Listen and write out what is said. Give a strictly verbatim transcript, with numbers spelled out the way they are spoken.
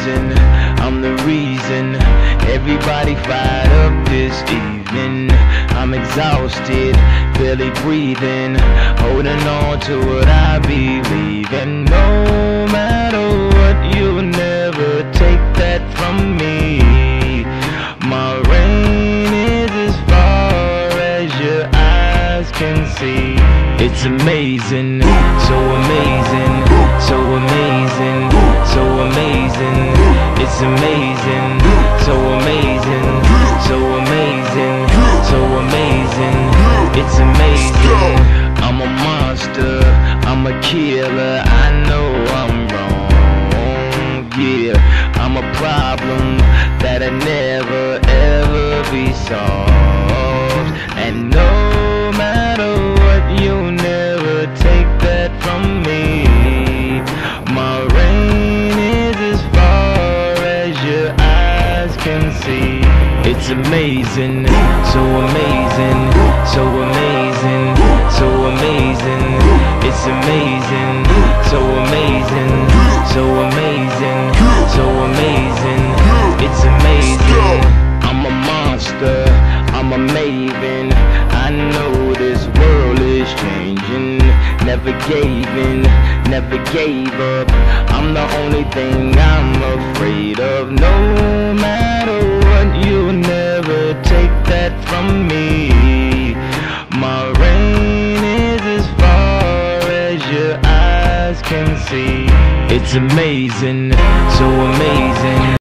reason, I'm the reason everybody fired up this evening. I'm exhausted, barely breathing, holding on to what I believe in. No matter what, you'll never take that from me. My reign is as far as your eyes can see. It's amazing, so amazing, so amazing, so amazing. It's amazing, so amazing, so amazing, so amazing. It's amazing. I'm a monster, I'm a killer, I know I'm wrong, yeah. I'm a problem that'll never ever be solved. And no matter what, you'll never take that from me. My reign is as far as your eyes can see. It's amazing, so amazing, so amazing, so amazing. It's amazing, so amazing, so amazing, so amazing. It's amazing. I'm a monster, I'm a maven. I know this world is changing. Never gave in, never gave up. I'm the only thing I'm afraid of. No matter